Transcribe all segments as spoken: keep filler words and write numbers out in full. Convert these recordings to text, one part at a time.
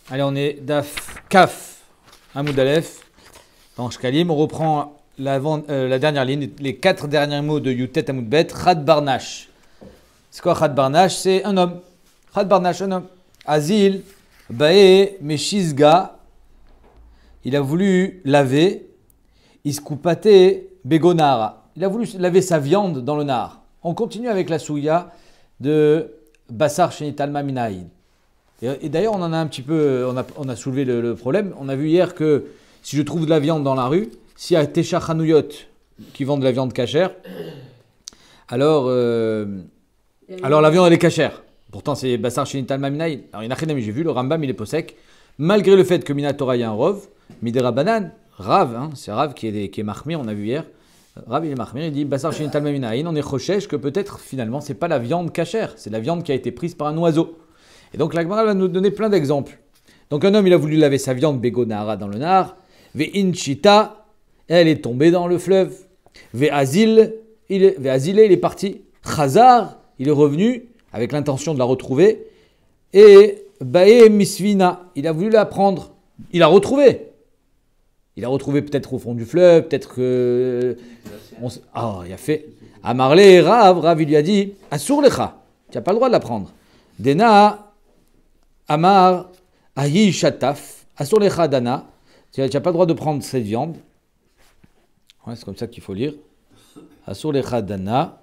Allez, on est Daf Kaf Hamoud Aleph dans Shkalim. On reprend la, euh, la dernière ligne, les quatre derniers mots de Yutet Hamoud Bet. Chad Barnash. C'est quoi Chad Barnash? C'est un homme. Chad Barnash, un homme. Azil, Bae, Meshizga. Il a voulu laver. Iskupate, Begonara. Il a voulu laver sa viande dans le nar. On continue avec la souya de Bassar Shenitalma Minaïd. Et d'ailleurs, on en a un petit peu, on a, on a soulevé le, le problème. On a vu hier que si je trouve de la viande dans la rue, s'il y a Tesha Chanouyot qui vendent de la viande cachère, alors, euh, alors la viande elle est cachère. Pourtant, c'est Bassar Shenitalma Minaïd. Alors, il y en a rien, mais j'ai vu, le Rambam il est possèque. Malgré le fait que Minatora il y a un Rov, Midera Banan, Rav, hein, c'est Rav qui est, qui est Mahmir, on a vu hier. Rav il est Mahmir, il dit Bassar Shenitalma Minaïd, on est chochesh que peut-être finalement c'est pas la viande cachère, c'est la viande qui a été prise par un oiseau. Et donc la Gemara va nous donner plein d'exemples. Donc un homme, il a voulu laver sa viande Begonara dans le nar. Ve'inchita, elle est tombée dans le fleuve. Ve'azil, il est, ve'azile, il est parti. Chazar, il est revenu avec l'intention de la retrouver. Et Bae Misvina, il a voulu la prendre. Il l'a retrouvée. Il a retrouvé peut-être au fond du fleuve, peut-être que... On, ah, il a fait... Amarle, Rav, Rav, il lui a dit, Asur lecha, tu n'as pas le droit de la prendre. Dena... Amar, Ahi Shataf, Asur lecha dana, tu n'as pas le droit de prendre cette viande. Ouais, c'est comme ça qu'il faut lire. Asur lecha dana.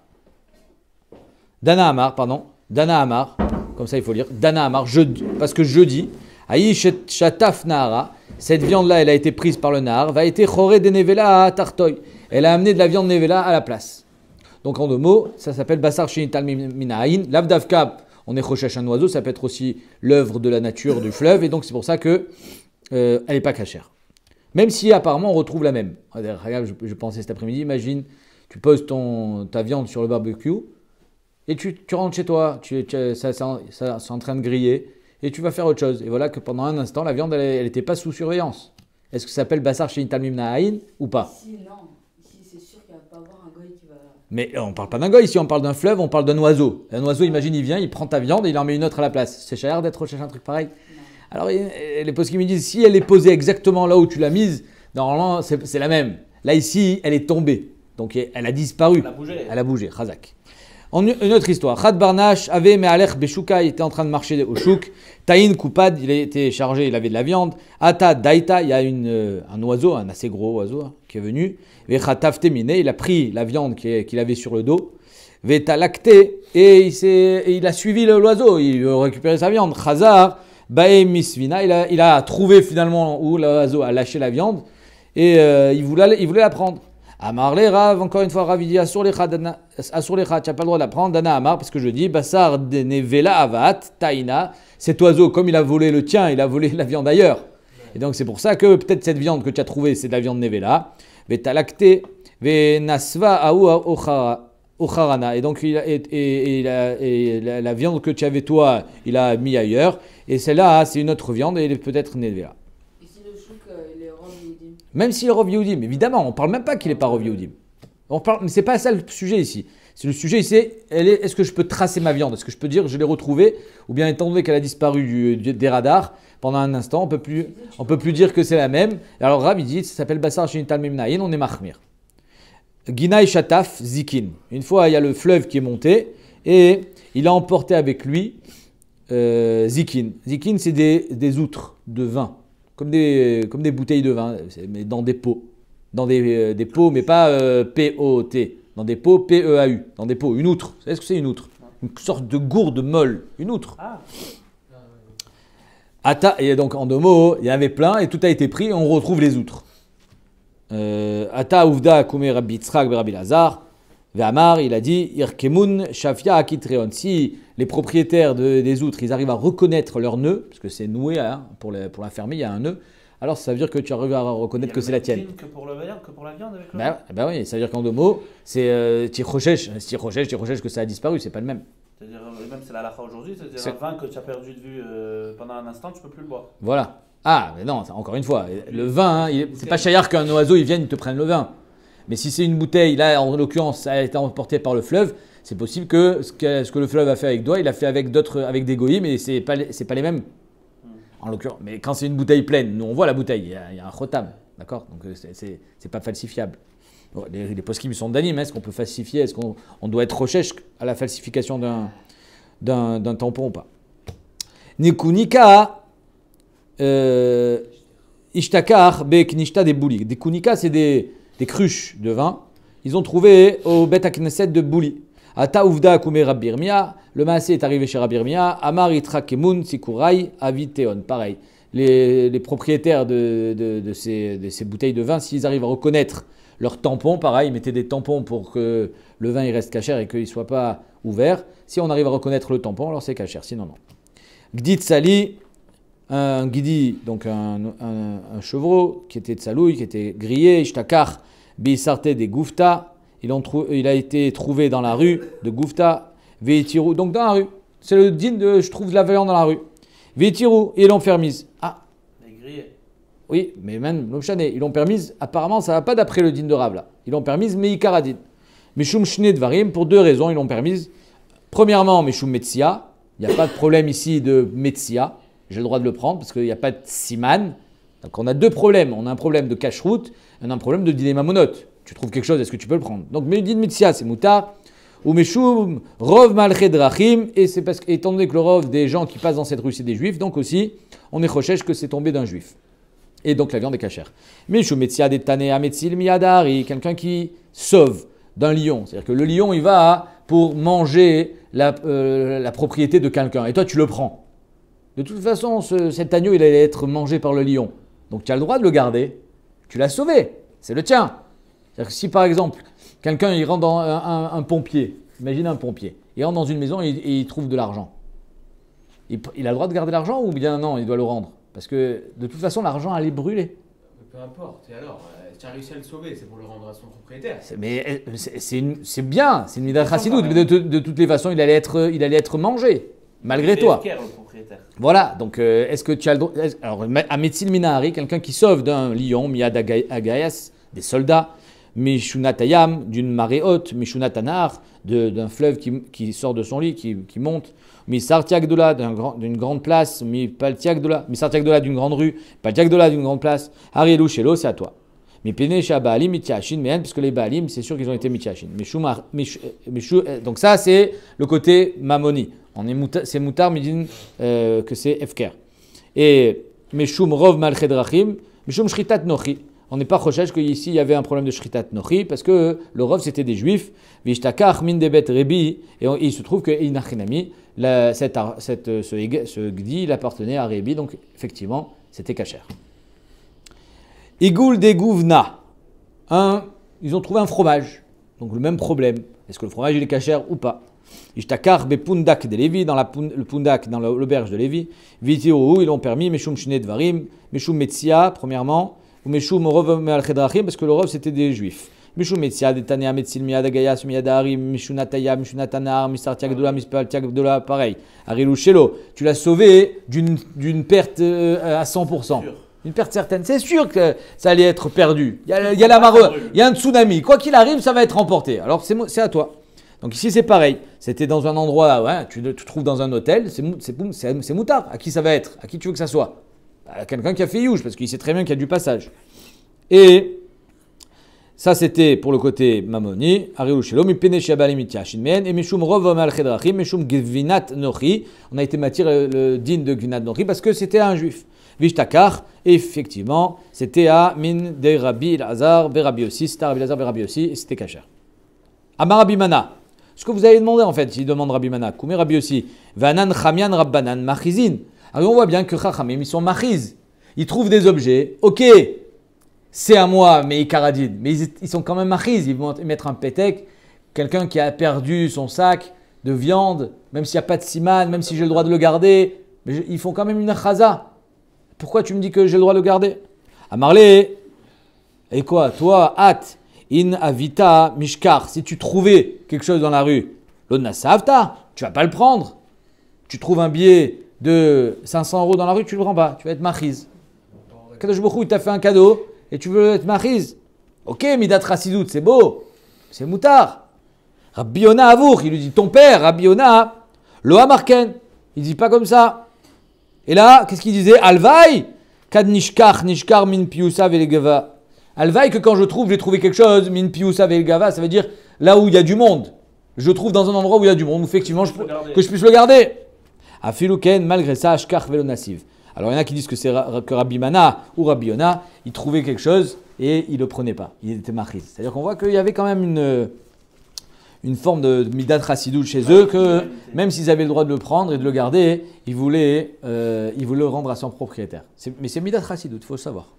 Dana Amar, pardon. Dana Amar, comme ça il faut lire. Dana Amar, je, parce que je dis, Ahi Shataf Nahara, cette viande-là, elle a été prise par le Nahar, va être choré de Nevela à Tartoy. Elle a amené de la viande Nevela à la place. Donc en deux mots, ça s'appelle Bassar Shenital Minaïn, Lavdavkab. On est chochesh un oiseau, ça peut être aussi l'œuvre de la nature du fleuve, et donc c'est pour ça qu'elle euh, n'est pas cachère. Même si apparemment on retrouve la même. Regarde, je, je pensais cet après-midi, imagine, tu poses ton, ta viande sur le barbecue, et tu, tu rentres chez toi, tu, tu, ça, ça, ça, c'est en train de griller, et tu vas faire autre chose. Et voilà que pendant un instant, la viande, elle n'était pas sous surveillance. Est-ce que ça s'appelle Bassar Shenital Minaïn ou pas? Si, non. Ici, c'est sûr qu'il ne va pas avoir un goy qui va... Mais on ne parle pas d'un goy ici, on parle d'un fleuve, on parle d'un oiseau. Un oiseau, imagine, il vient, il prend ta viande et il en met une autre à la place. C'est cher d'être recherché un truc pareil. Non. Alors, les postes qui me disent, si elle est posée exactement là où tu l'as mise, normalement, c'est, c'est la même. Là, ici, elle est tombée. Donc, elle a disparu. Elle a bougé. Elle a bougé, Khazak. Une autre histoire. Khad Barnash avait Me'alech Beshuka, il était en train de marcher au chouk. Taïn Koupad, il était chargé, il avait de la viande. Ata Daïta, il y a une, un oiseau, un assez gros oiseau hein, qui est venu. Vechataf Temine, il a pris la viande qu'il avait sur le dos. Vetalakte, et il, et il a suivi l'oiseau, il a récupéré sa viande. Khazar, Bae Misvina, il a, il a trouvé finalement où l'oiseau a lâché la viande et euh, il, voulait, il voulait la prendre. Amarle Rav, encore une fois, Rav il dit Asur lecha, tu n'as pas le droit de la prendre. Dana Amar, parce que je dis Bassar de Nevela Avat, Taïna, cet oiseau, comme il a volé le tien, il a volé la viande ailleurs. Et donc c'est pour ça que peut-être cette viande que tu as trouvée, c'est de la viande Nevela. Vetalakte, Venasva Aou Ocharana. Et donc il a, et, et, et, la, et la, la viande que tu avais toi, il a mis ailleurs. Et celle-là, c'est une autre viande et elle est peut-être Nevela. Même s'il est Rov Yehudim, évidemment, on ne parle même pas qu'il n'est pas Rov Yehudim. On parle, mais ce n'est pas ça le sujet ici. C'est le sujet ici, elle est, est-ce que je peux tracer ma viande? Est-ce que je peux dire que je l'ai retrouvée? Ou bien étant donné qu'elle a disparu du, du, des radars pendant un instant, on ne peut plus, on peut plus dire que c'est la même. Alors Rav, il dit, ça s'appelle Bassar Shenital Minaïn, on est Mahmir. Ginaï Shataf Zikin. Une fois, il y a le fleuve qui est monté et il a emporté avec lui euh, Zikin. Zikin, c'est des, des outres de vin. Comme des, comme des bouteilles de vin, mais dans des pots. Dans des, euh, des pots, mais pas euh, P O T. Dans des pots P E A U. Dans des pots. Une outre. Vous savez ce que c'est une outre? Une sorte de gourde molle. Une outre. Ah. Ata, et donc en deux mots, il y en avait plein et tout a été pris et on retrouve les outres. Ata Ouvda Kume Rabbi Yitzchak Rabbi Lazar. Ve'amar, il a dit Irkemun Shafia Akitreon. Si les propriétaires de, des outres, ils arrivent à reconnaître leur nœud, parce que c'est noué, hein, pour, les, pour la fermer, il y a un nœud, alors ça veut dire que tu arrives à reconnaître que c'est la tienne. Que pour, le, que pour la viande avec le ben, ben oui, ça veut dire qu'en deux mots, c'est Tirochesh, Tirochesh, Tirochesh que ça a disparu, c'est pas le même. C'est-à-dire, même c'est la lacha aujourd'hui, c'est-à-dire c'est... un vin que tu as perdu de vue euh, pendant un instant, tu ne peux plus le boire. Voilà. Ah, mais non, encore une fois, le vin, hein, il, c'est pas chayar qu'un oiseau il vienne, il te prenne le vin. Mais si c'est une bouteille, là en l'occurrence, ça a été emporté par le fleuve, c'est possible que ce, que ce que le fleuve a fait avec toi, il a fait avec d'autres, avec des goïms, mais c'est pas, c'est pas les mêmes. En l'occurrence, mais quand c'est une bouteille pleine, nous on voit la bouteille, il y a, il y a un chotam, d'accord? Donc c'est, c'est, c'est pas falsifiable. Bon, les, les poskim sont d'anim, est-ce qu'on peut falsifier? Est-ce qu'on on doit être recherche à la falsification d'un, d'un, d'un tampon ou pas? Nikunika, euh, ishtakar beknishta des boulis. Des kunika, c'est des, des cruches de vin. Ils ont trouvé au Bet Knesset de Bouli. Ata uvda kume Rabbi Irmia. Le maasé est arrivé chez Rabbi Irmia. Amar itra kemun sikurai aviteon. Pareil. Les, les propriétaires de, de, de, ces, de ces bouteilles de vin, s'ils arrivent à reconnaître leurs tampons, pareil, ils mettaient des tampons pour que le vin il reste cachère et qu'il ne soit pas ouvert. Si on arrive à reconnaître le tampon, alors c'est cachère. Sinon, non. Gdi tsali, un gidi, donc un, un, un chevreau qui était tsalouille, qui était grillé, ishtakar, bisarte des goufta. Il, il a été trouvé dans la rue de Goufta, Veitirou, donc dans la rue. C'est le din de je trouve de la viande dans la rue. Veitirou, et ils l'ont permise. Ah, grillé. Oui, mais même l'Omchané, ils l'ont permise. Apparemment, ça ne va pas d'après le din de Rav là. Ils l'ont permise, mais Ikaradin. Meshum Shne Dvarim, pour deux raisons, ils l'ont permise. Premièrement, Meshum Metsia. Il n'y a pas de problème ici de Metsia. J'ai le droit de le prendre parce qu'il n'y a pas de Siman. Donc on a deux problèmes. On a un problème de cache-route et on a un problème de dîner mamonote. Tu trouves quelque chose, est-ce que tu peux le prendre? Donc, mais dit Metsia, c'est Moutar. Ou Meshum, Rov Malched Drachim. Et c'est parce qu'étant donné que le Rov des gens qui passent dans cette rue, c'est des juifs, donc aussi, on est chochèche que c'est tombé d'un juif. Et donc la viande est cachère. Meshum Metsia des Tane Ametsil Miyadari, quelqu'un qui sauve d'un lion. C'est-à-dire que le lion, il va pour manger la, euh, la propriété de quelqu'un. Et toi, tu le prends. De toute façon, ce, cet agneau, il allait être mangé par le lion. Donc tu as le droit de le garder. Tu l'as sauvé. C'est le tien. C'est-à-dire que si par exemple, quelqu'un il rentre dans un, un, un pompier, imagine un pompier, il rentre dans une maison et, et il trouve de l'argent. Il, il a le droit de garder l'argent ou bien non, il doit le rendre? Parce que de toute façon, l'argent allait brûler. Peu importe. Et alors, euh, tu as réussi à le sauver, c'est pour le rendre à son propriétaire. C'est, mais c'est, c'est, une, c'est bien, c'est une midat chassidoute, mais de, de, de toutes les façons, il allait être, il allait être mangé, malgré c'est toi. F K R, le propriétaire. Voilà, donc euh, est-ce que tu as le droit? Alors, à Metzil Minahari, quelqu'un qui sauve d'un lion, Miyad Agayas, des soldats, Mishunatayam, d'une marée haute, Mishunatanar, d'un fleuve qui, qui sort de son lit, qui, qui monte, Misartiagdola, d'un grand, d'une grande place, Mipaltiagdola, Misartiagdola d'une grande rue, Paltiagdola d'une grande place, Arielou Shelo, c'est à toi. Mipene Shabalim, Mitiachin, mais parce que les Baalim, c'est sûr qu'ils ont été Mitiachin. Donc ça, c'est le côté Mamoni. On est mouta, c'est Moutar, Midin, euh, que c'est Efker. Et Meshum Rov Malchedrachim, Meshum Shritat Nochi. On n'est pas recherche qu'ici il y avait un problème de Shritat Nochi, parce que le Rov c'était des Juifs, Vishtakach Min Debet Rebi, et on, il se trouve que Inachinami, cette, cette, ce, ce Gdi, il appartenait à Rebi, donc effectivement, c'était Kacher. Igoul de Gouvna. Un, ils ont trouvé un fromage, donc le même problème. Est-ce que le fromage il est Kacher ou pas? Ishtakar bepundak de Lévi, dans la, le pundak, dans l'auberge de Lévi. Vitiou, ils l'ont permis, Meshum Shne Dvarim, Meshum Metsia, premièrement, ou Meshum Rov Malchedrachim, parce que le Rov c'était des Juifs. Meshum Metsia, des Tanea Metsil, Miyad Agayas, Miyad Harim, Meshunataya, Meshunatanar, Mistartiagdola, Mispaltiagdola, pareil. Arilou Shelo, tu l'as sauvé d'une, d'une perte euh, à cent pour cent. Une perte certaine. C'est sûr que ça allait être perdu. Il y a, il y a la marée, il y a un tsunami. Quoi qu'il arrive, ça va être remporté. Alors c'est, c'est à toi. Donc ici c'est pareil, c'était dans un endroit, ouais, tu te trouves dans un hôtel, c'est, c'est, c'est, c'est moutard. À qui ça va être? À qui tu veux que ça soit? À quelqu'un qui a fait youj, parce qu'il sait très bien qu'il y a du passage. Et ça c'était pour le côté mamoni, Ariou Shelo, Mipene Shabalim Mitiachinmen, et Meshum Rov Malchedrachim, Meshum Gvinat Nochi. On a été matière le din de Gvinat Nochi parce que c'était un juif. Vishtakar, effectivement, c'était à Min de Rabbi Elazar, Rabbi Yossi, c'était Rabbi Elazar, Rabbi Yossi, et c'était Kacher. Amar Rabbi Mana. Ce que vous avez demandé en fait, il demande Rabbi Mana, Koumé Rabbi Yossi, Vanan Chamian Rabbanan Machizin. Alors on voit bien que Chachamim, ils sont machiz. Ils trouvent des objets, ok, c'est à moi, mais Ikaradid, mais ils, ils sont quand même machiz. Ils vont mettre un pétek, quelqu'un qui a perdu son sac de viande, même s'il n'y a pas de siman, même si j'ai le droit de le garder, mais je, ils font quand même une chaza. Pourquoi tu me dis que j'ai le droit de le garder? Amarlé, et quoi, toi, hâte. In avita mishkar, si tu trouvais quelque chose dans la rue, l'onna savta, tu vas pas le prendre. Tu trouves un billet de cinq cents euros dans la rue, tu le prends pas, tu vas être machiz. Kadosh Baruch Hu, il t'a fait un cadeau et tu veux être machiz. Ok, midat rassidout, c'est beau, c'est moutard. Rabbi Yona Avour, il lui dit ton père, Rabbi Yona, Loa Marken, il dit pas comme ça. Et là, qu'est-ce qu'il disait? Alvaï, kad nishkar, nishkar min piusa velegava. Alvaï, que quand je trouve, j'ai trouvé quelque chose, min piusa velegava, ça veut dire là où il y a du monde. Je trouve dans un endroit où il y a du monde, où effectivement, je, que je puisse le garder. Afiluken, malgré ça, ashkar velo nasiv. Alors il y en a qui disent que c'est que Rabbi Mana ou Rabbi Yona, ils trouvaient quelque chose et ils ne le prenaient pas. Il était machiz. C'est-à-dire qu'on voit qu'il y avait quand même une, une forme de midat chassidut chez eux, que même s'ils avaient le droit de le prendre et de le garder, ils voulaient, euh, ils voulaient le rendre à son propriétaire. C'est, mais c'est midat chassidut, il faut le savoir.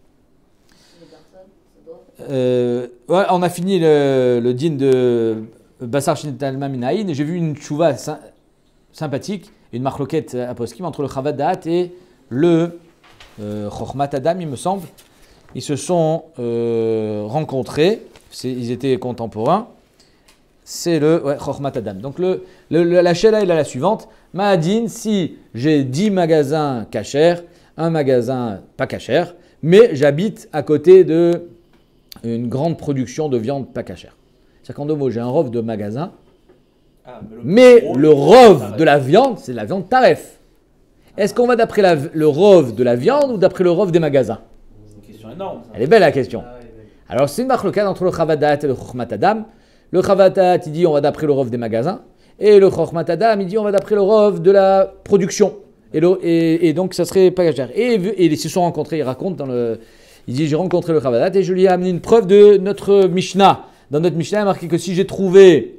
Euh, ouais, on a fini le, le din de Basar Shinitalma Minaïn et j'ai vu une tchouva sy- sympathique, une marloquette à poskim entre le Chavad Da'at et le euh, Chochmat Adam, il me semble. Ils se sont euh, rencontrés, c'est, ils étaient contemporains. C'est le ouais, Chochmat Adam. Donc le, le, le, la Shela est la suivante. Ma'adin, si j'ai dix magasins cachers, un magasin pas cacher, mais j'habite à côté de une grande production de viande pas cachère. C'est-à-dire qu'en deux mots, j'ai un rov de magasin, Ah, mais le rov de la viande, c'est de la viande taref. Est-ce qu'on va d'après la, le rov de la viande ou d'après le rov des magasins? C'est une question énorme. Ça. Elle est belle la question. Ah, ouais, ouais. Alors c'est une marque entre le Chavadat et le Chochmat Adam. Le Chavadat, il dit on va d'après le rov des magasins. Et le Chochmat Adam, il dit on va d'après le rov de la production. Et, le, et, et donc ça serait pas cachère. Et, et ils se sont rencontrés, il raconte dans le... Il dit j'ai rencontré le Chavadat et je lui ai amené une preuve de notre Mishnah. Dans notre Mishnah, il y a marqué que si j'ai trouvé...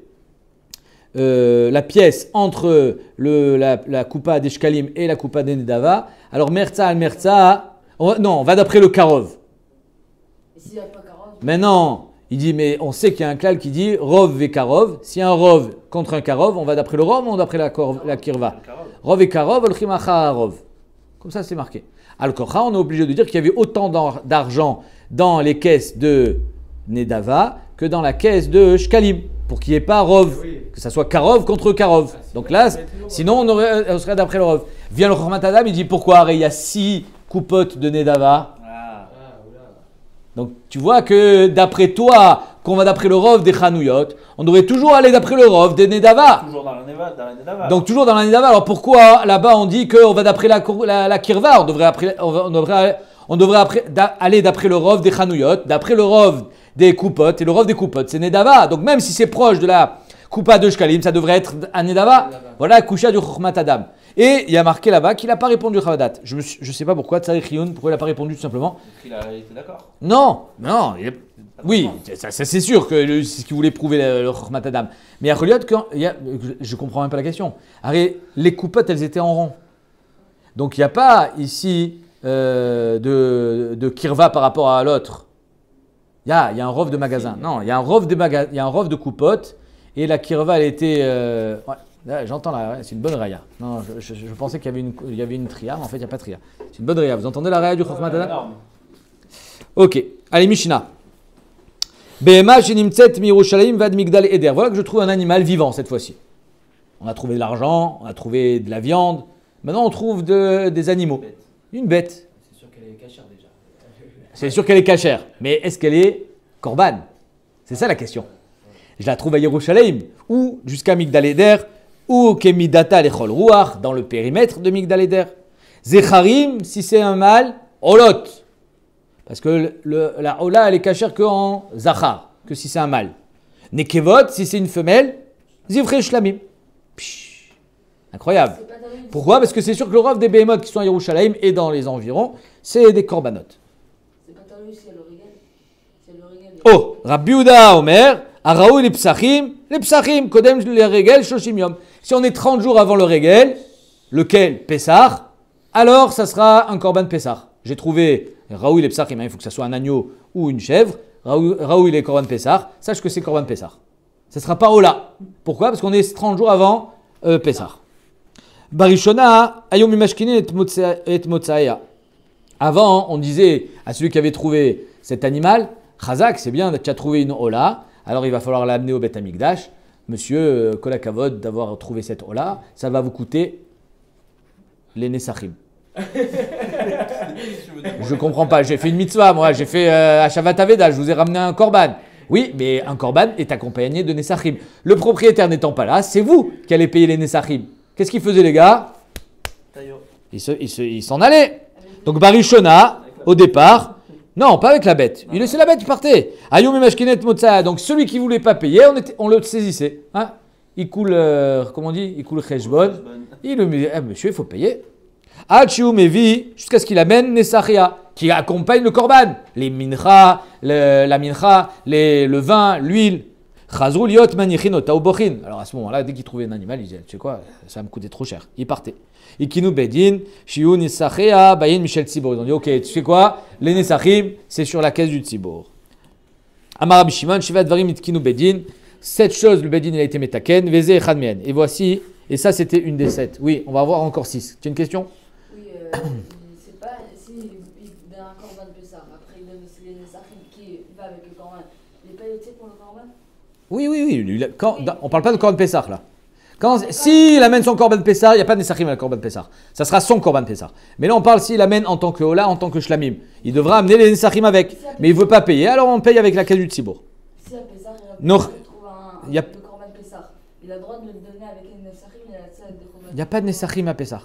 Euh, la pièce entre le, la, la coupa d'Eshkalim et la coupa d'Enedava, alors Merza al Merza, on va, non, on va d'après le Karov. Et s'il n'y a pas quarante, Maintenant, il dit, mais on sait qu'il y a un klal qui dit Rov ve Karov. Si un Rov contre un Karov, on va d'après le Rov ou on va d'après la, kor, la Kirva? Rov et Karov, al Chimacha Rov. Comme ça, c'est marqué. Al Kocha, on est obligé de dire qu'il y avait autant d'argent dans les caisses de Nedava que dans la caisse de Shkalim, pour qu'il n'y ait pas Rov, Oui. que ça soit Karov contre Karov. Donc là, sinon on, aurait, on serait d'après le Rov. Vient le Chochmat Adam, il dit pourquoi? Il y a six coupotes de Nedava. Ah. Ah, oula. Donc tu vois que d'après toi, qu'on va d'après le Rov des Chanouyot, on devrait toujours aller d'après le Rov des Nedava. Toujours dans la Neva, dans la Nedava. Donc toujours dans la Nedava. Alors pourquoi là-bas on dit qu'on va d'après la, la, la Kirva? On devrait, après, on devrait, on devrait après, da, aller d'après le Rov des Chanouyot, d'après le Rov des coupotes, et le Rov des coupotes, c'est Nedava. Donc même si c'est proche de la Coupa de Shkalim, ça devrait être un Nedava. Voilà, Kusha du Chochmat Adam. Et il y a marqué là-bas qu'il n'a pas répondu au Chavadat. Je ne sais pas pourquoi, Tzarich Rioun, pourquoi il n'a pas répondu tout simplement. Il a été d'accord. Non, non, il est- oui, ça, ça, c'est sûr que le- c'est ce qu'il voulait prouver le, le Chochmat Adam. Mais il y a Choliot, quand- il y a- je ne comprends même pas la question. Arrête, les coupotes, elles étaient en rond. Donc il n'y a pas ici euh, de, de Kirva par rapport à l'autre. Il y a, il y a un rov de magasin. Non, il y a un rov de, maga- il y a un rov de coupote et la Kirva, elle était. Euh, ouais, là, j'entends là, ouais, c'est une bonne raya. Non, je, je- je pensais qu'il y avait une, il y avait une tria, mais en fait, il n'y a pas de tria. C'est une bonne raya. Vous entendez la raya du Chochmat Adam? Énorme. Ok, allez, Mishnah. Behema shenimtzet miYerushalayim vad migdal eder. Voilà que je trouve un animal vivant cette fois-ci. On a trouvé de l'argent, on a trouvé de la viande. Maintenant, on trouve de- des animaux. Bête. Une bête. C'est sûr qu'elle est cachère déjà. C'est sûr qu'elle est cachère, mais est-ce qu'elle est korban? C'est ça la question. Je la trouve à Yerushalayim, ou jusqu'à Migdal Eder, ou Kemidata Lechol Ruach, dans le périmètre de Migdal Eder. Zecharim, si c'est un mâle, Olot. Parce que le- le- la Ola, elle est cachère qu'en Zachar, que si c'est un mâle. Nekevot, si c'est une femelle, Zivre Shlamim. Psh, incroyable. c'est pas terrible. Pourquoi? Parce que c'est sûr que le rov des Behemoth qui sont à Yerushalayim et dans les environs, c'est des corbanotes. C'est pas terrible si elle le régale. Si elle le régale. Oh, Rabbi Yehuda Omer, Araou les psachim, les psachim, Kodem les régel, Shoshim Yom. Si on est trente jours avant le régel, lequel? Pessah, alors ça sera un korban Pessah. J'ai trouvé Raoui les psachim, hein, il faut que ça soit un agneau ou une chèvre. Raoui Raoui les korban Pessah, sache que c'est korban Pessah. Ça ne sera pas Ola. Pourquoi? Parce qu'on est trente jours avant euh, Pessah. Barishona, Ayom Imashkinin et Motsa- et Motsaea. Avant, on disait à celui qui avait trouvé cet animal, Chazak, c'est bien, tu as trouvé une Ola, alors il va falloir l'amener au Beth Amikdash. Monsieur, euh, Kolakavod, d'avoir trouvé cette Ola, ça va vous coûter les Nesachim. Je comprends pas, j'ai fait une mitzvah, moi, j'ai fait euh, Hashavat Aveda, je vous ai ramené un korban. Oui, mais un korban est accompagné de Nesachim. Le propriétaire n'étant pas là, c'est vous qui allez payer les Nesachim. Qu'est-ce qu'ils faisaient les gars? Taillot. il s'en il se, il s'en allait. Donc Barishona, au départ, non, pas avec la bête. Il laissait la bête, il partait. Ayom et Mashkinet Motsa. Donc celui qui voulait pas payer, on, était, on le saisissait. Hein, il coule, euh, comment on dit, il coule Cheshbon. Il le dit, eh, monsieur, il faut payer. Hachiou Mevi, jusqu'à ce qu'il amène Nessachia, qui accompagne le korban. Les mincha, le, la mincha, les, le vin, l'huile. Chazrou liot manichin taubochin. Alors à ce moment-là, dès qu'il trouvait un animal, il disait, tu sais quoi, ça va me coûter trop cher. Il partait. Ikinu bedin, shiu nisachia, bayin Michel Tzibor. Ils ont dit, ok, tu sais quoi, les nesachim, c'est sur la caisse du Tzibor. Amar Rabbi Shimon, shivat dvarim itkinu bedin. Sept choses, le bedin, il a été metaken, veze echad mien. Et voici, et ça c'était une des sept. Oui, on va avoir encore six. Tu as une question? Oui, euh, c'est pas si il donne un corban de Pessah, après il donne aussi les nesachim qui va avec le corban. Il n'est pas utile pour le corban? Oui, oui, oui. Lui, quand, on ne parle pas de Korban Pessah là. Quand, s'il amène son Korban Pessah, il n'y a pas de Nesachim à la Korban Pessah. Ça sera son Korban Pessah. Mais là, on parle s'il amène en tant que Ola, en tant que Shlamim. Il devra amener les Nesachim avec. Mais il ne veut pas payer, alors on paye avec la caisse du Tzibour. Si à Pessah, il Non. trouve un, Il y a- le corban Pessah, il a le droit de le donner avec les nesachim, il a la salle de corban. Il n'y a pas de Nesachim à Pessah.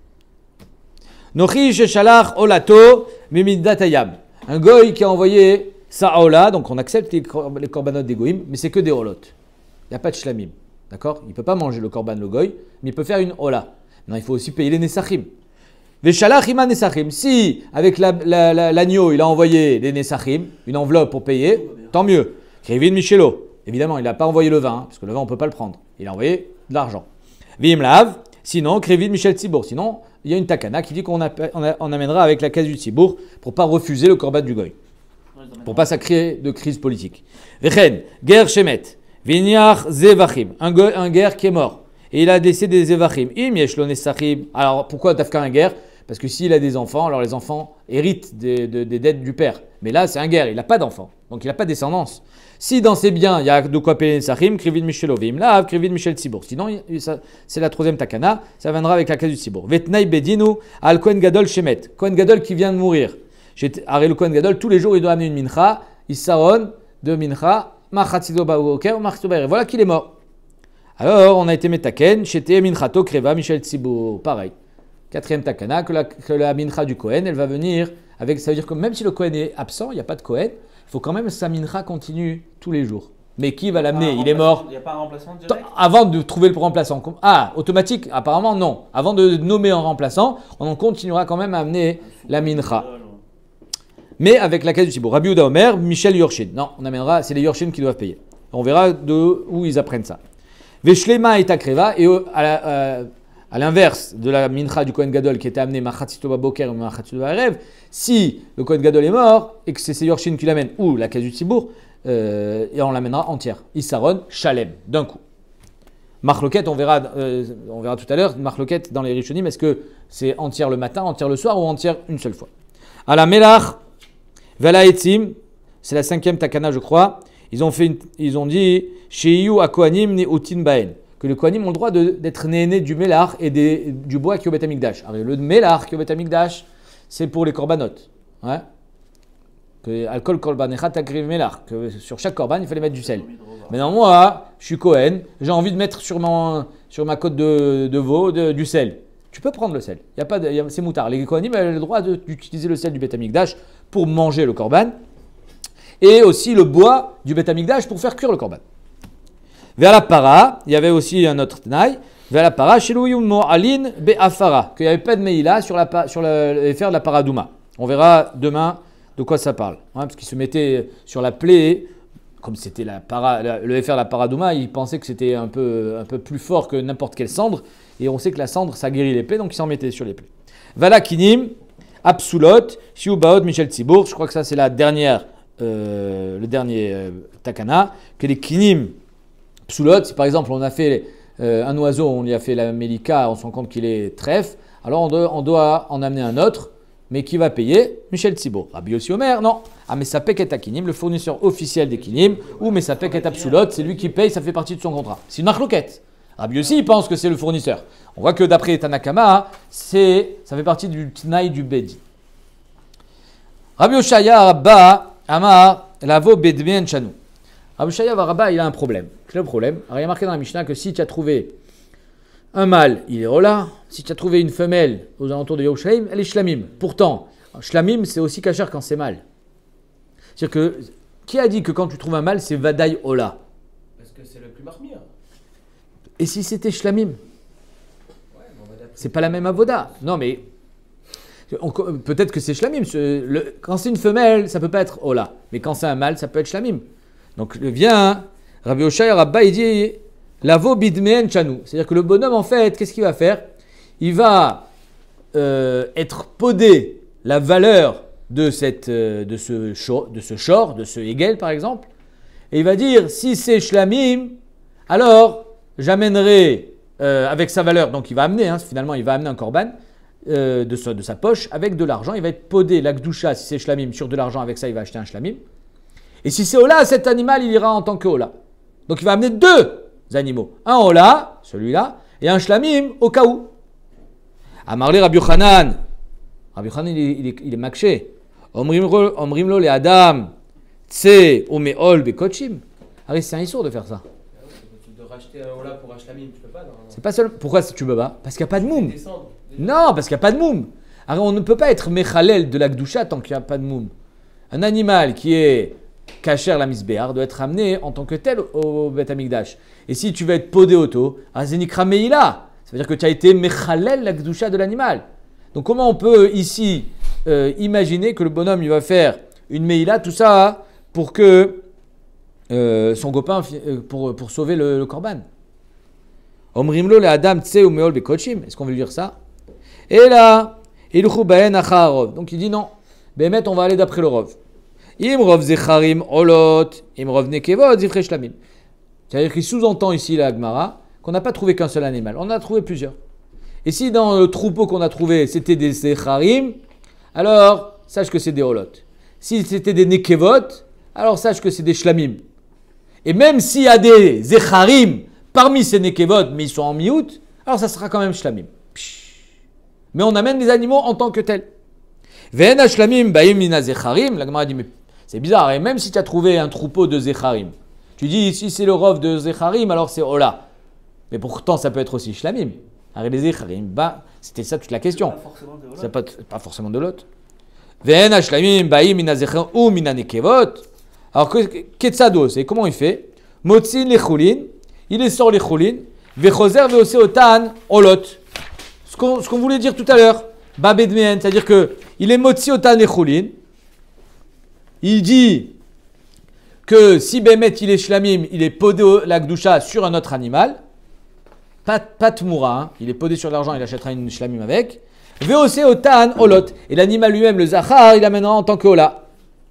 Nochi Sheshalach Olato Mimidatayam. Un goy qui a envoyé sa Ola, donc on accepte les, cor- les Korbanot des Goïm, mais c'est que des Olot. Il n'y a pas de Shlamim. D'accord? Il ne peut pas manger le Korban le goy, mais il peut faire une Ola. Non, il faut aussi payer les Nesachim. Veshalach ima Nesachim. Si, avec la- la- la- l'agneau, il a envoyé des Nesachim, une enveloppe pour payer, tant mieux. Krivin Michelo. Évidemment, il n'a pas envoyé le vin, hein, parce que le vin, on ne peut pas le prendre. Il a envoyé de l'argent. Vimlav. Sinon, Krivin Michel Tzibour. Sinon, il y a une takana qui dit qu'on appe- on a- on amènera avec la caisse du Tzibour pour ne pas refuser le Korban du goy. Pour pas ça créer de crise politique. Vechen, guerre Shemet, Vinyar Zevachim, un, go- un guerre qui est mort. Et il a décédé des Zevachim. Im Yeshlo Nesachim. Alors pourquoi Dafka un guerre? Parce que s'il a des enfants, alors les enfants héritent des, des- des dettes du père. Mais là, c'est un guerre, il n'a pas d'enfants. Donc il n'a pas de descendance. Si dans ses biens, il y a de quoi payer les Nesachim, Krivin Michelovim, là, Krivin Michel Tzibour. Sinon, il- ça- c'est la troisième takana, ça viendra avec la case du Tzibour. Vetnaï Bedinu, Al Kohen Gadol Shemet. Kohen Gadol qui vient de mourir. Aré le Kohen Gadol, tous les jours, il doit amener une mincha, Issaron de mincha, Machatzido Baoker ou Machatzido Baere. Voilà qu'il est mort. Alors, on a été metaken, Chete Minchato Kreva Michel Tzibour. Pareil. Quatrième takana, que la, que la mincha du Kohen, elle va venir avec. Ça veut dire que même si le Kohen est absent, il n'y a pas de Kohen, il faut quand même que sa mincha continue tous les jours. Mais qui va l'amener? Il est mort. Il n'y a pas un remplacement Tant- direct? Avant de trouver le remplaçant. Ah, automatique? Apparemment, non. Avant de nommer un remplaçant, on continuera quand même à amener la mincha. Mais avec la caisse du Tzibour. Rabbi Yehuda Omer, Michel Yorshin. Non, on amènera, c'est les Yorshin qui doivent payer. On verra de où ils apprennent ça. Veshlema et Takreva, et euh, à la- euh, à l'inverse de la mincha du Kohen Gadol qui était amené Machatzito Baboker ou Machatzito Barev, si le Kohen Gadol est mort et que c'est ces Yorshin qui l'amènent, ou la caisse du Tzibour, euh, et on l'amènera entière. Issaron, Shalem, d'un coup. Marloquette, on verra, euh, on verra tout à l'heure, Marloquette dans les Rishonim, est-ce que c'est entière le matin, entière le soir ou entière une seule fois? À la Melach, Vala Etzim, c'est la cinquième takana, je crois. Ils ont, fait une- ils ont dit Sheiyu a Kohanim ne utin baen, que les Kohanim ont le droit de- d'être nés du Melach et des- du bois qui est au Beth Amikdash. Alors, le Melach qui est au Beth Amikdash, c'est pour les korbanot. Ouais. Que alcool korban echat takriv Melach, que sur chaque korban, il fallait mettre du sel. Maintenant, moi, je suis Kohen, j'ai envie de mettre sur, mon, sur ma côte de, de veau de- du sel. Tu peux prendre le sel. Il y a pas de- il y a- c'est moutard. Les Kohanim ont le droit de- d'utiliser le sel du Beth Amikdash pour manger le korban. Et aussi le bois du Beth Amikdash pour faire cuire le korban. Vers la para, il y avait aussi un autre tenaille. Vers la para, chez Louyoum Alin Be'afara, qu'il n'y avait pas de meïla sur, la, pa- sur le, les fers de la paradouma. On verra demain de quoi ça parle. Hein, parce qu'il se mettait sur la plaie, comme c'était la para, la- le fer de la paradouma, il pensait que c'était un peu, un peu plus fort que n'importe quelle cendre. Et on sait que la cendre, ça guérit les plaies, donc il s'en mettait sur les plaies. Vala Kinim, Absulot, Shiubaot, Michel Tzibour. Je crois que ça, c'est la dernière, euh, le dernier euh, takana. Que les Kinim, Psulot, si par exemple on a fait euh, un oiseau, on lui a fait la mélika, on se rend compte qu'il est trèfle, alors on doit, on doit en amener un autre, mais qui va payer? Michel Tzibour. Rabbi Yossi Omer, non. Ah, mais ça paie est à Kinim, le fournisseur officiel des Kinim, ou mais ça paie est à Psulot, c'est lui qui paye, ça fait partie de son contrat. C'est une marloquette. Rabbi Yossi, il pense que c'est le fournisseur. On voit que d'après Tanakama, c'est, ça fait partie du Tnaï du Bedi. Rabbi Oshaya Rabba Amar Lavo Bedmien Chanou. Rabbi Oshaya Rabba, il a un problème. Quel est le problème? Alors, il y a marqué dans la Mishnah que si tu as trouvé un mâle, il est Ola. Si tu as trouvé une femelle aux alentours de Yerushalayim, elle est Shlamim. Pourtant, Shlamim, c'est aussi kasher quand c'est mâle. C'est-à-dire que, qui a dit que quand tu trouves un mâle, c'est Vadaï Ola? Parce que c'est le plus marmire. Et si c'était Shlamim? Ouais, mais on va adapter. C'est pas la même avoda. Non, mais on- peut-être que c'est Shlamim. Ce- le- Quand c'est une femelle, ça peut pas être Ola. Mais quand c'est un mâle, ça peut être Shlamim. Donc vient Rabbi Oshai Rabba, il dit Lavo bidmeen chanu. C'est-à-dire que le bonhomme, en fait, qu'est-ce qu'il va faire? Il va euh, être podé la valeur de, cette, euh, de ce shor, de ce shor, de ce hegel par exemple. Et il va dire si c'est Shlamim, alors j'amènerai euh, avec sa valeur. Donc il va amener, hein, finalement, il va amener un korban. Euh, de, sa, de sa poche avec de l'argent. Il va être podé la gdoucha si c'est shlamim sur de l'argent. Avec ça, il va acheter un shlamim. Et si c'est Ola, cet animal, il ira en tant que Ola. Donc il va amener deux animaux. Un Ola, celui-là, et un shlamim au cas où. Amarli Rabbi Yochanan. Rabbi Yochanan, il est, il est, il est makché. Omrimlo le Adam, tse omeol bekochim. Arrête, c'est un issour de faire ça. De racheter un Ola pour un Shlamim, tu peux pas. Non, C'est pas seul. Pourquoi tu peux pas? Parce qu'il n'y a pas de moum. descendre. Non, parce qu'il n'y a pas de moum. Alors on ne peut pas être mechalel de la gdoucha tant qu'il n'y a pas de moum. Un animal qui est kasher la misbéar doit être amené en tant que tel au Beth Amikdash. Et si tu veux être podé auto, azenikra meila, ça veut dire que tu as été mechalel la gdoucha de l'animal. Donc comment on peut ici euh, imaginer que le bonhomme il va faire une meila, tout ça pour que euh, son copain, euh, pour, pour sauver le, le korban. Omrimlo le Adam tse ou meol bekochim. Est-ce qu'on veut dire ça? Et là, ilchu baen acharov. Donc il dit non. Bémet, on va aller d'après le rov. Imrov zecharim olot, imrov nekevot zifre shlamim. C'est-à-dire qu'il sous-entend ici la Gemara qu'on n'a pas trouvé qu'un seul animal. On en a trouvé plusieurs. Et si dans le troupeau qu'on a trouvé c'était des zecharim, alors sache que c'est des olot. Si c'était des nekevot, alors sache que c'est des shlamim. Et même s'il y a des zecharim parmi ces nekevot, mais ils sont en miout, alors ça sera quand même shlamim. Mais on amène les animaux en tant que tels. Ve'en hashlamim ba'im mina zecharim. La Gemara dit mais c'est bizarre. Et même si tu as trouvé un troupeau de zecharim, tu dis si c'est le rov de zecharim, alors c'est ola. Mais pourtant ça peut être aussi shlamim. Arrête les zecharim, bah c'était ça toute la question. Pas forcément de Ola. C'est pas, pas forcément de l'autre. Ve'en hashlamim ba'im mina zecharim ou mina nekevot. Alors ketzado, c'est comment il fait? Motzin lechulin, il est sort lechulin. Ve'choser ve'oseotan olot. Ce qu'on, ce qu'on voulait dire tout à l'heure, Babedmeen, c'est-à-dire que il est motzi otan echulin. Il dit que si Bémet il est shlamim, il est podé la gdoucha sur un autre animal. Pas, pas tmoura, hein. Il est podé sur l'argent, il achètera une shlamim avec. Veose otan olot. Et l'animal lui-même, le zachar, il l'amènera en tant que ola.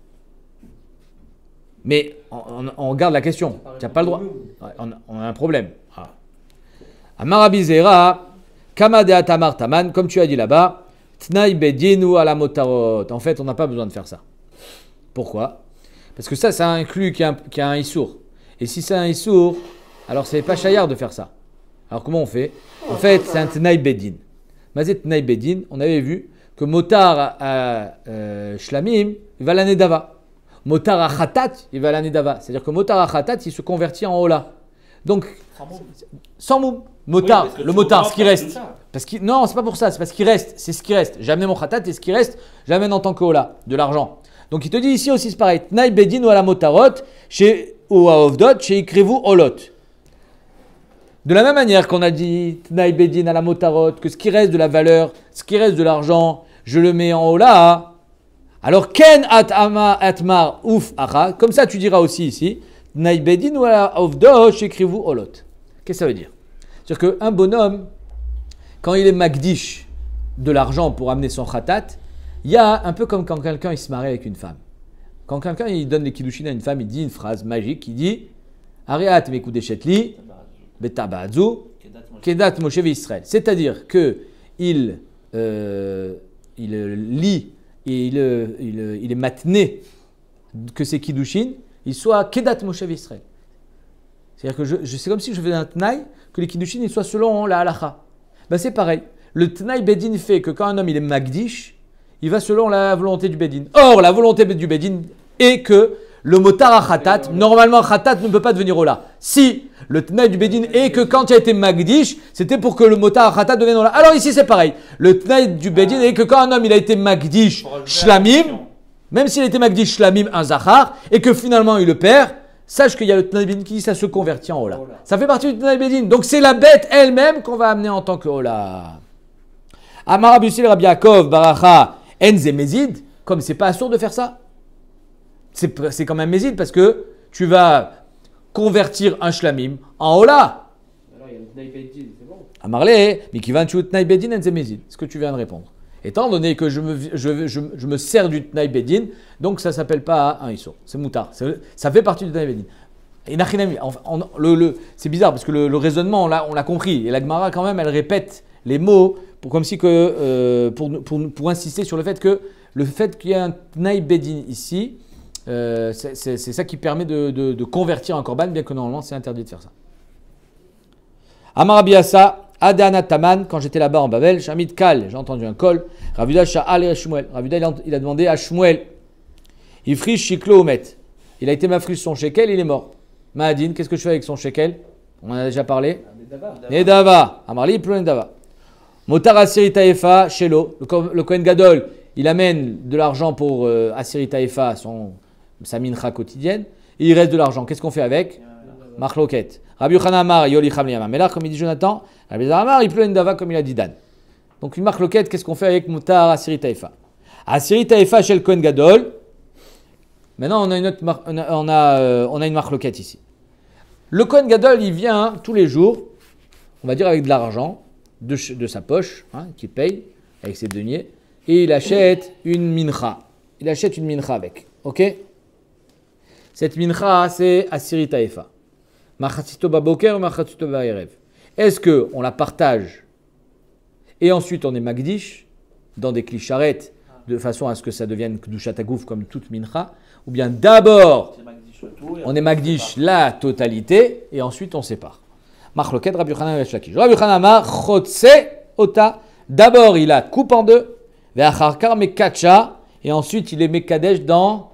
Mais on, on, on regarde la question. Tu n'as pas le droit. Ouais, on, on a un problème. Ah. Amarabizera. Kama de atamar taman, comme tu as dit là-bas, tnaï bedinu ala motarot. En fait, on n'a pas besoin de faire ça. Pourquoi? Parce que ça, ça inclut qu'il y a un, qu'il y a un issour. Et si c'est un issour, alors c'est pas chayar de faire ça. Alors comment on fait? En fait, c'est un tnaï bedin. Mazet tnaï bedin, on avait vu que motar à euh, shlamim, il va l'année d'ava. Motar à khatat, il va l'année d'ava. C'est-à-dire que motar à khatat, il se convertit en ola. Donc, sans moum. Motard, Oui, parce que le tu motard, comprends ce qui pas reste. tout ça. Parce qu'il, non, c'est pas pour ça, c'est parce qu'il reste. C'est ce qui reste. J'ai amené mon khatat et ce qui reste, j'amène en tant que ola, de l'argent. Donc il te dit ici aussi c'est pareil. Tnaï bedin ou ala motarot, chez ou à ovdot, chez ikrevu olot. De la même manière qu'on a dit Tnaï bedin ala motarot, que ce qui reste de la valeur, ce qui reste de l'argent, je le mets en ola. Alors ken atama atmar ouf acha, comme ça tu diras aussi ici Tnaï bedin ou ala ovdot, chez ikrevu olot. Qu'est-ce que ça veut dire? C'est-à-dire qu'un bonhomme, quand il est magdish de l'argent pour amener son khatat, il y a un peu comme quand quelqu'un il se marie avec une femme. Quand quelqu'un il donne les kiddushin à une femme, il dit une phrase magique, il dit Ariat mekudeshetli betabadzu kedat Moshe Israël. C'est-à-dire que il, euh, il lit et il, il, il est matné que ces kiddushin, il soit kedat Moshe Israël. C'est-à-dire que je, je, c'est comme si je faisais un tnaï que les kiddushin ils soient selon la halacha. Ben c'est pareil. Le tnaï bedin fait que quand un homme il est magdish, il va selon la volonté du bedin. Or, la volonté du bedin est que le motar à khatat, normalement khatat ne peut pas devenir ola. Si le tnaï du bedin est que quand il a été magdish, c'était pour que le motar à khatat devienne ola. Alors ici c'est pareil. Le tnaï du bedin est que quand un homme il a été magdish shlamim, même s'il a été magdish shlamim un zachar, et que finalement il le perd, sache qu'il y a le tnaï bedin qui dit ça se convertit en ola. Ça fait partie du tnaï bedin. Donc c'est la bête elle-même qu'on va amener en tant que ola. Amar Rabbi Yossi Rabbi Yaakov Baracha Enze Mezid, comme c'est pas assourd de faire ça. C'est, c'est quand même Mezid parce que tu vas convertir un shlamim en ola. Alors il y a le Tnaï Bedin, c'est bon. Amarle, mais qui va tu Tnaï Bedin Enze Mezid. Ce que tu viens de répondre. Étant donné que je me, je, je, je me sers du Tnaï Bedin, donc ça s'appelle pas un Issur. C'est Moutar. C'est, ça fait partie du Tnaï Bedin. Et Nachinami, enfin, on, le, le, c'est bizarre parce que le, le raisonnement, on l'a, on l'a compris. Et la Gemara, quand même, elle répète les mots pour, comme si que, euh, pour, pour, pour insister sur le fait que le fait qu'il y ait un Tnaï Bedin ici, euh, c'est, c'est, c'est ça qui permet de, de, de convertir un korban, bien que normalement c'est interdit de faire ça. Amar Abiasa, Adana Taman, quand j'étais là-bas en Babel, Shamid Kal, j'ai entendu un col, Ravuda Sha'al et Shmuel. Ravuda il a demandé à Shmuel, Ifrish Shiklo Omet. Il a été mafrish son shekel, il est mort. Mahadin, qu'est-ce que je fais avec son shekel? On en a déjà parlé. Nedava. Amarli, plus Nedava. Motar Asiri Taefa, Shelo. Le Kohen Gadol, il amène de l'argent pour euh, Asiri Taefa, son, sa mincha quotidienne. Et il reste de l'argent. Qu'est-ce qu'on fait avec? Marloket. Rabbi Yochanan Amar, Yoli Chamli Yamamelach, comme il dit Jonathan. Rabbi Yochanan Amar, il pleut Nedava, comme il a dit Dan. Donc une marloket, qu'est-ce qu'on fait avec Motar Asiri Taefa? Asiri Taefa chez le Kohen Gadol. Maintenant, on a une autre, on a, on a, euh, on a une marloquette ici. Le Kohen Gadol, il vient tous les jours, on va dire avec de l'argent de, de sa poche, hein, qu'il paye avec ses deniers, et il achète une mincha. Il achète une mincha avec, ok? Cette mincha, c'est Asiri Taefa. Machatzito baboker ou machatzito ba'erev. Est-ce qu'on la partage et ensuite on est magdish dans des clicharettes de façon à ce que ça devienne kdushat hagouf comme toute mincha? Ou bien d'abord, on est magdish la totalité et ensuite on sépare. Marloket Rabbi Yochanan Resh Lakish. Rabbi Yochanan Amar chotse ota. D'abord il la coupe en deux, ve'acharkar mekacha, et ensuite il les mekadesh dans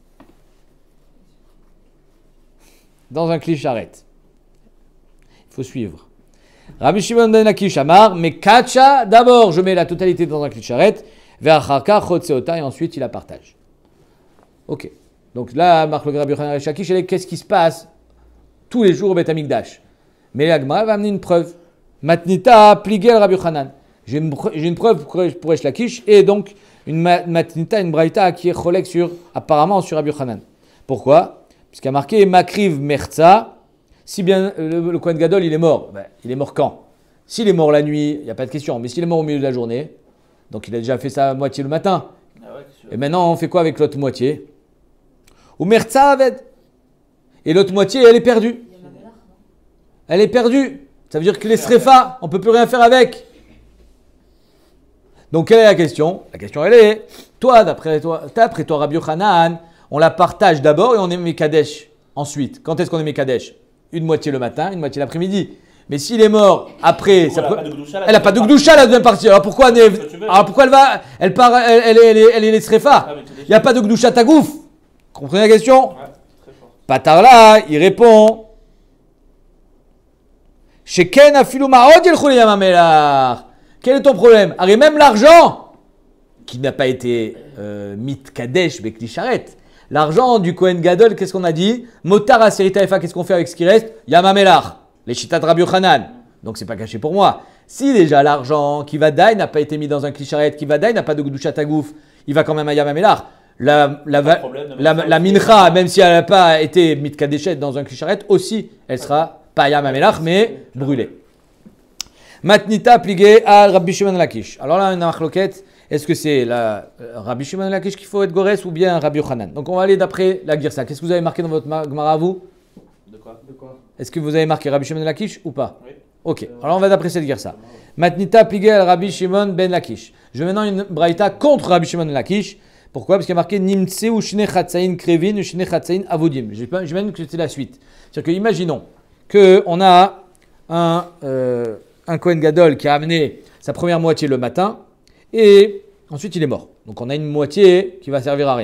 dans un clicharet. Il faut suivre. Rabbi Shimon ben Lakish Amar mekacha. D'abord je mets la totalité dans un clicharet, ve'acharkar chotse ota, et ensuite il la partage. Ok. Donc là, Marc le Rabbi Yochanan Resh Lakish, qu'est-ce qui se passe tous les jours au Beth Amikdash? Mais la Gemara va amener une preuve. Matnita pligel Rabbi Yochanan. J'ai une, j'ai une preuve pour, pour Resh Lakish et donc une matnita, une braïta qui est cholek sur, apparemment sur Rabbi Yochanan. Pourquoi? Parce qu'il y a marqué Makriv Merza. Si bien le, le Kohen Gadol il est mort, ben, il est mort quand? S'il est mort la nuit, il n'y a pas de question. Mais s'il est mort au milieu de la journée, donc il a déjà fait ça à moitié le matin. Ah ouais, et maintenant on fait quoi avec l'autre moitié? Ou Merza Aved. Et l'autre moitié, elle est perdue. Elle est perdue. Ça veut dire que les srefa, on ne peut plus rien faire avec. Donc, quelle est la question? La question, elle est, toi, d'après toi, d'après toi, Rabbi Yochanan, on la partage d'abord et on est Mekadesh ensuite. Quand est-ce qu'on est Mekadesh? Une moitié le matin, une moitié l'après-midi. Mais s'il est mort après, ça peut... elle n'a pas de gdoucha la deuxième partie. Alors pourquoi, elle... Alors pourquoi elle va, elle part, elle, elle, elle, elle, elle est les srefa? Il n'y a pas de gdoucha tagouf. Comprenez la question? Ouais, Patarla, il répond. Sheken afilu ma'od yelchuli yamamelach. Quel est ton problème? Alors, même l'argent qui n'a pas été euh, mit kadesh bekli sharet. L'argent du Kohen Gadol, qu'est-ce qu'on a dit? Motar aseri taefa, qu'est-ce qu'on fait avec ce qui reste? Yamamelach. Les shitat Rabbi Yochanan. Donc c'est pas caché pour moi. Si déjà l'argent qui va daï n'a pas été mis dans un klisharet, qui va daï n'a pas de gdushat tagouf, il va quand même à Yamamelach. La, la, la, la, la mincha, même si elle n'a pas été mitkadeshet dans un clicharet, aussi, elle sera pas yam amelach, mais brûlée. Matnita pligé al Rabbi Shimon Lakish. Alors là, on a une marloquette. Est-ce que c'est la euh, Rabbi Shimon Lakish qu'il faut être Gores ou bien Rabbi Yochanan? Donc on va aller d'après la Girsa. Qu'est-ce que vous avez marqué dans votre Gemara, vous? De quoi, de quoi? Est-ce que vous avez marqué Rabbi Shimon Lakish ou pas? Oui. Ok, alors on va d'après cette Girsa. Matnita pligé al Rabbi Shimon ben Lakish. Je vais maintenant une braïta contre Rabbi Shimon Lakish. Pourquoi? Parce qu'il y a marqué Nimtse ou Shne Chatzain Krevin ou Shne Chatzain Avodim. J'imagine que c'est la suite. C'est-à-dire que, imaginons qu'on a un, euh, un Kohen Gadol qui a amené sa première moitié le matin et ensuite il est mort. Donc on a une moitié qui va servir à rien.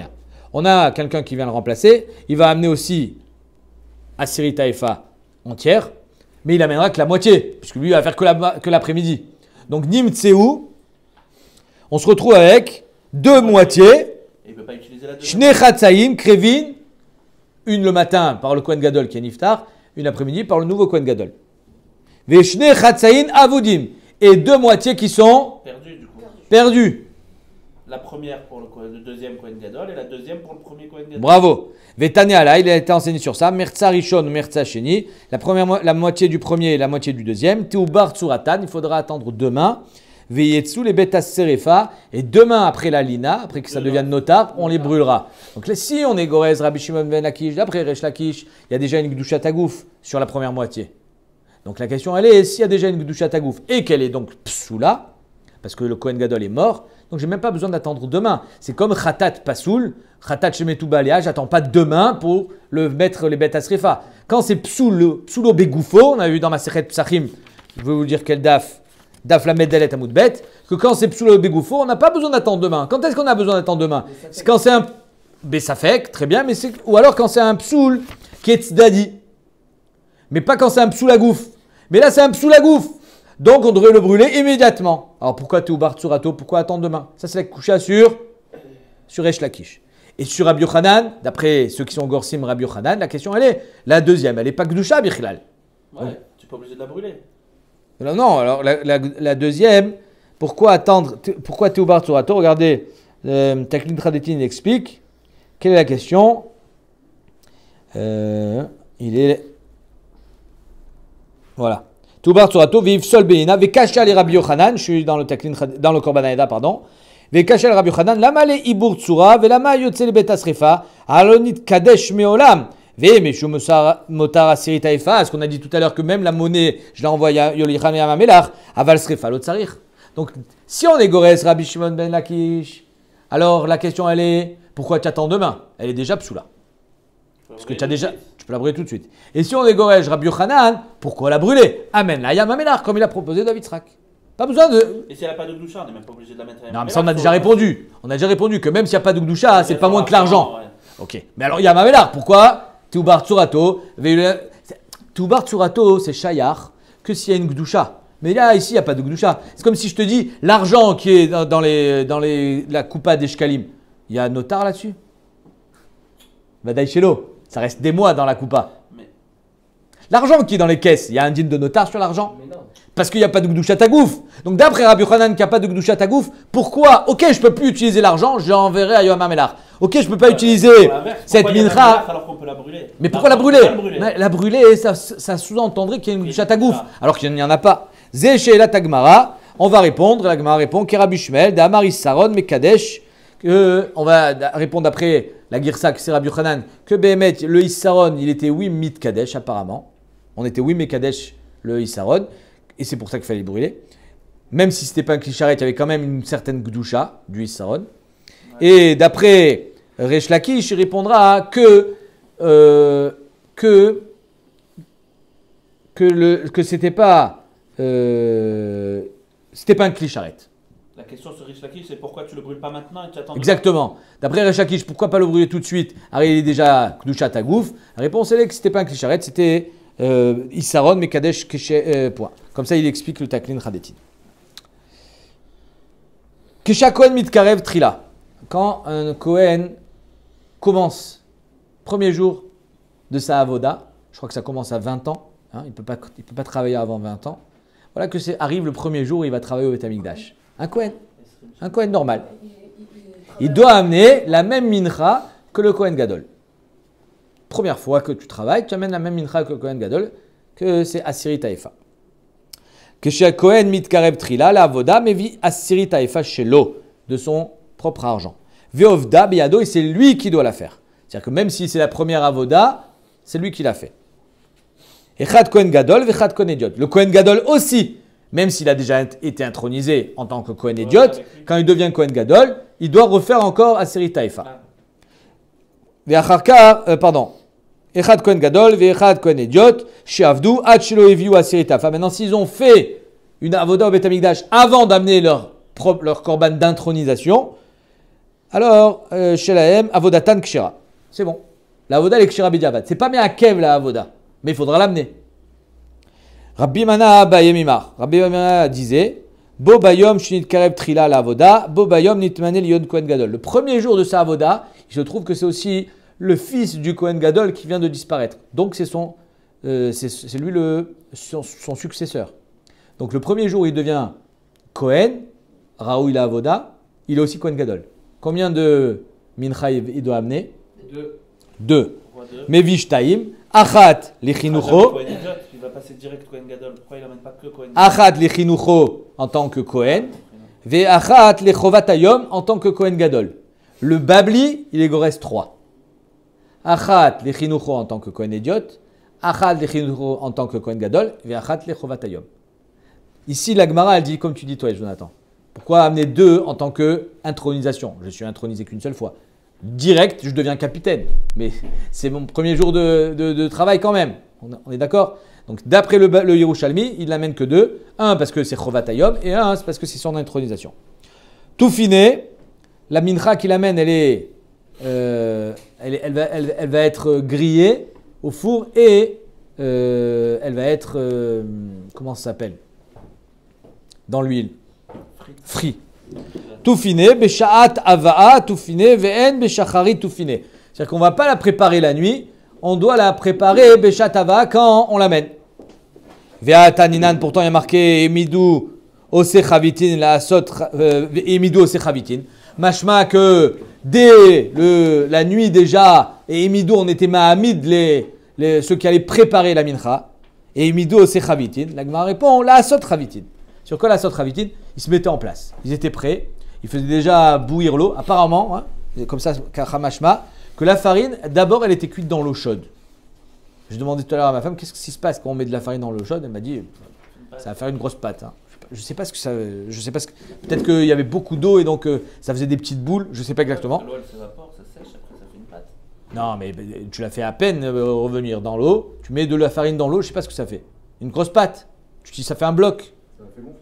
on a quelqu'un qui vient le remplacer, il va amener aussi Asiri Taïfa entière, mais il amènera que la moitié, puisque lui il va faire que, la, que l'après-midi. Donc Nim Tseu, on se retrouve avec deux moitiés, Il ne peut pas utiliser la deuxième. Shnei Chatzaïm, Krevin, une le matin par le Kohen Gadol qui est Niftar, une l'après-midi par le nouveau Kohen Gadol. Ve Shnei Chatzaïm Avudim, et deux moitiés qui sont Perdu du coup. perdues. La première pour le, Kohen- le deuxième Kohen Gadol et la deuxième pour le premier Kohen Gadol. Bravo. Vetane Ala, il a été enseigné sur ça. Mertza Rishon, Mertza Sheni. La, première, mo- la moitié du premier et la moitié du deuxième. Teubar Tsuratan, il faudra attendre demain. Veyetsu, les Betas Serefa. Et demain, après la Lina, après que ça devienne notar, on les brûlera. Donc là, si on est Gorez, Rabbi Shimon ben Lakish, d'après Resh Lakish, il y a déjà une Gdushat Tagouf sur la première moitié. Donc la question, elle est, s'il y a déjà une Gdushat Tagouf et qu'elle est donc psoula, parce que le Kohen Gadol est mort, donc j'ai même pas besoin d'attendre demain. C'est comme Khatat Pasoul, Khatat Shemetu Baléa, j'attends pas demain pour le mettre les bêtes à Srefa. Quand c'est Psoulo, Psoulo Begoufo, on a vu dans ma Sechet Psachim, je vais vous dire quel daf, daf la Medelet Amoudbet, que quand c'est Psoulo Begoufo, on n'a pas besoin d'attendre demain. Quand est-ce qu'on a besoin d'attendre demain? C'est quand c'est un Bessafek, très bien, mais c'est, ou alors quand c'est un Psoul qui est Tzedadi. Mais pas quand c'est un Psoul à gouf. Mais là c'est un Psoul à gouf. Donc on devrait le brûler immédiatement. Alors pourquoi Teubar Tsurato? Pourquoi attendre demain? Ça c'est la coucha sur, sur Resh Lakish. Et sur Rabbi Yochanan, d'après ceux qui sont Gorsim Rabbi Yochanan, la question elle est, la deuxième, elle n'est pas Gdusha Bichlal. Ouais, tu n'es pas obligé de la brûler. Non, non, alors la, la, la deuxième, pourquoi attendre, pourquoi Teubar Tsurato? Regardez, euh, Taklin Tradetin explique, quelle est la question? euh, Il est... Voilà. Teubar Tsurato, viv sol beina, vekasha le Rabbi Yochanan, je suis dans le Taklin, dans le Korban Haeda, pardon. Vekasha le Rabbi Yochanan, lama le ibur tsura, velama yotze le bet asrefa, alonit kadesh meolam, ve meshu motar asiri taïfa, ce qu'on a dit tout à l'heure que même la monnaie, je l'ai envoyé à Yolichan et à Mamelach, aval srefa l'otsarir. Donc, si on est Gorès, Rabbi Shimon ben Lakish, alors la question elle est, pourquoi tu attends demain? Elle est déjà psoula. Parce que tu as déjà, tu peux la brûler tout de suite. Et si on est Gorège, Rabbi Yochanan, pourquoi la brûler? Amen, la Yam Amélar, comme il a proposé David Srak. Pas besoin de. Et si elle n'a pas de Gdusha, on n'est même pas obligé de la mettre à Non, mais ça on a déjà répondu. On a déjà répondu que même s'il n'y a pas de Gdusha, c'est pas moins que l'argent. Ouais. Ok. Mais alors Yam Amélar, pourquoi Teubar Tsurato, Teubar Tsurato, c'est Shayar que s'il y a une Gdusha. Mais là, ici, il n'y a pas de Gdusha. C'est comme si je te dis l'argent qui est dans, dans, les, dans les, la coupa d'Eshkalim. Il y a un notar là-dessus? Vadaï Shelo. Ça reste des mois dans la coupa. Mais L'argent qui est dans les caisses, il y a un digne de notar sur l'argent? Mais non. Parce qu'il n'y a pas de Gdusha Tagouf. Donc d'après Rabbi Yochanan qui n'y a pas de Gdusha Tagouf, pourquoi? Ok, je ne peux plus utiliser l'argent, je l'enverrai à Yoam Amélar. Ok, je ne peux pas utiliser pour l'inverse, cette pourquoi il y a la mincha. alors qu'on peut la brûler? Mais pourquoi la Non, brûler? on peut pas la brûler. Mais La brûler, ça, ça sous-entendrait qu'il y a une Gdusha Tagouf, ça. alors qu'il n'y en a pas. Zé la Tagmara, on va répondre, la Gemara répond, Kerabi Shmuel, Da'amar Saron, Mekadesh, que on va répondre après la Girsa, que c'est Rabbi Yochanan, que Behemet, le Issaron, il était oui mit Kadesh apparemment. On était oui Mekadesh, le Issaron, et c'est pour ça qu'il fallait le brûler. Même si ce n'était pas un Klisharet, il y avait quand même une certaine Gdusha du Issaron. Ouais. Et d'après Resh Lakish, il répondra que euh, que que le que c'était pas euh, c'était pas un Klisharet. La question sur Rish Lakish, c'est pourquoi tu le brûles pas maintenant et tu attends. Exactement. D'après Resh Lakish, pourquoi pas le brûler tout de suite? Alors il est déjà Kdusha Tagouf. La réponse est que c'était pas un Klisharet, c'était euh, Issaron Mekadesh Keshe euh, point. Comme ça, il explique le Taklin Chadetin. Kesha Kohen Mitkarev Trila. Quand un Kohen commence, premier jour de sa avoda, je crois que ça commence à vingt ans, hein, il ne peut pas, il peut pas travailler avant vingt ans. Voilà que c'est arrive le premier jour où il va travailler au Beth Amikdash. Un Kohen, un Kohen normal. Il doit amener la même mincha que le Kohen Gadol. Première fois que tu travailles, tu amènes la même mincha que le Kohen Gadol, que c'est Asiri Taïfa. Que chez Kohen mitkarev trila, la avoda, mais vit Asiri Taïfa chez l'eau, de son propre argent. Veovda biado, et c'est lui qui doit la faire. C'est-à-dire que même si c'est la première avoda, c'est lui qui l'a fait. Echad Kohen Gadol, vechad Kohen Idiot. Le Kohen Gadol aussi, même s'il a déjà été intronisé en tant que Kohen Idiot, quand il devient Kohen Gadol, il doit refaire encore Asiri Taïfa. Ve'acharka, euh, pardon. Echad Kohen Gadol, ve'echad Kohen Idiot, she'avdu, ad shelo eviu Asiri Taïfa. Maintenant, s'ils ont fait une avoda au Beth Amikdash avant d'amener leur, leur korban d'intronisation, alors, euh, chez la M, Avodatan Kshira. C'est bon. La Avoda, elle est Kshira B'diavad. C'est pas bien un Kev, la Avoda. Mais il faudra l'amener. Rabbi Mana Bayemimar. Rabbi Mana disait Bo Bayom Shinit Karev Trila la Avoda, Bo Bayom Nitmanel Yod Kohen Gadol. Le premier jour de sa Avoda, il se trouve que c'est aussi le fils du Kohen Gadol qui vient de disparaître. Donc c'est son, euh, c'est, c'est lui le, son, son successeur. Donc le premier jour, il devient Kohen, Raoui la Avoda, il est aussi Kohen Gadol. Combien de mincha il doit amener? Deux. Deux. Mevish Taïm, Achat Lechinucho. Il va passer direct Kohen Gadol. Pourquoi il n'amène pas que Kohen Gadol? Achat Lechinucho en tant que Kohen. Ve Achat Lechovatayom en tant que Kohen Gadol. Le Babli, il est reste trois. Achat Lechinucho en tant que Kohen Idiot. Achat Lechinucho en tant que Kohen Gadol. Ve Achat Lechovatayom. Ici, la Gemara, elle dit comme tu dis toi, Jonathan. Pourquoi amener deux en tant que intronisation? Je suis intronisé qu'une seule fois. Direct, je deviens capitaine. Mais c'est mon premier jour de, de, de travail quand même. On, on est d'accord? Donc d'après le, le Yerushalmi, il n'amène que deux. Un parce que c'est Chovatayom et un c'est parce que c'est son intronisation. Tout finé, la mincha qu'il amène, elle, est, euh, elle, elle, va, elle, elle va être grillée au four et euh, elle va être, euh, comment ça s'appelle? Dans l'huile. Frit. Tout finé, Beshaat Ava'a, tout finé, Ve'en, Beshachari, tout finé. C'est-à-dire qu'on ne va pas la préparer la nuit, on doit la préparer Beshaat Ava'a quand on l'amène. Ve'at Aninan, pourtant il y a marqué Emidou Osechavitin, la Sot, Emidou Osechavitin. Mashma que dès le, la nuit déjà, et Emidou, on était Mahamid, les, les, ceux qui allaient préparer la mincha, et Emidou Osechavitin. La Gemara répond la Sot Chavitin. Sur quoi la Sot Chavitin? Ils se mettaient en place. Ils étaient prêts. Ils faisaient déjà bouillir l'eau. Apparemment, hein, comme ça, Kachamashma, que la farine, d'abord, elle était cuite dans l'eau chaude. Je demandais tout à l'heure à ma femme, qu'est-ce qui se passe quand on met de la farine dans l'eau chaude? Elle m'a dit, ça va faire une grosse pâte. Hein. Je ne sais pas ce que ça. Je sais pas ce que. Peut-être qu'il y avait beaucoup d'eau et donc euh, ça faisait des petites boules. Je ne sais pas exactement. L'eau, elle s'évapore, ça sèche, après ça fait une pâte. Non, mais tu la fais à peine euh, revenir dans l'eau. Tu mets de la farine dans l'eau, je ne sais pas ce que ça fait. Une grosse pâte. Tu dis, ça fait un bloc. Ça fait gonfler.